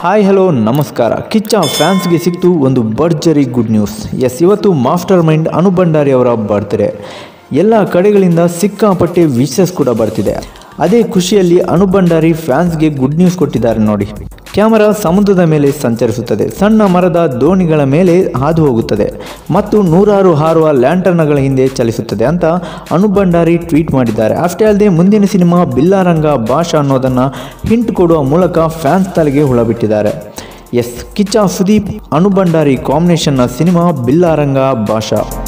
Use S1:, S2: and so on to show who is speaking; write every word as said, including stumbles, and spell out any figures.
S1: Hi hello ನಮಸ್ಕಾರ. ಕಿಚ್ಚ ಫ್ಯಾನ್ಸ್ಗೆ ಸಿಕ್ತು ಒಂದು ಭರ್ಜರಿ ಗುಡ್ ನ್ಯೂಸ್. ಎಸ್, ಇವತ್ತು ಮಾಸ್ಟರ್ ಮೈಂಡ್ ಅನು ಭಂಡಾರಿ ಅವರ ಬರ್ತ್ಡೇ. ಎಲ್ಲ ಕಡೆಗಳಿಂದ ಸಿಕ್ಕಾಪಟ್ಟೆ ವಿಶಸ್ ಕೂಡ ಬರ್ತಿದೆ. ಅದೇ ಖುಷಿಯಲ್ಲಿ ಅನು ಭಂಡಾರಿ ಫ್ಯಾನ್ಸ್ಗೆ ಗುಡ್ ನ್ಯೂಸ್ ಕೊಟ್ಟಿದ್ದಾರೆ ನೋಡಿ. ಕ್ಯಾಮರಾ ಸಮುದ್ರದ ಮೇಲೆ ಸಂಚರಿಸುತ್ತದೆ, ಸಣ್ಣ ಮರದ ದೋಣಿಗಳ ಮೇಲೆ ಹಾದು ಹೋಗುತ್ತದೆ ಮತ್ತು ನೂರಾರು ಹಾರುವ ಲ್ಯಾಂಟರ್ನ್ಗಳ ಹಿಂದೆ ಚಲಿಸುತ್ತದೆ ಅಂತ ಅನು ಭಂಡಾರಿ ಟ್ವೀಟ್ ಮಾಡಿದ್ದಾರೆ. ಅಷ್ಟೇ ಅಲ್ಲದೆ ಮುಂದಿನ ಸಿನಿಮಾ ಬಿಲ್ಲಾರಂಗ ಭಾಷಾ ಅನ್ನೋದನ್ನು ಹಿಂಟ್ ಕೊಡುವ ಮೂಲಕ ಫ್ಯಾನ್ಸ್ ತಲೆಗೆ ಹುಳ ಬಿಟ್ಟಿದ್ದಾರೆ. ಎಸ್, ಕಿಚ್ಚ ಸುದೀಪ್ ಅನು ಭಂಡಾರಿ ಕಾಂಬಿನೇಷನ್ನ ಸಿನಿಮಾ ಬಿಲ್ಲಾರಂಗ ಭಾಷಾ.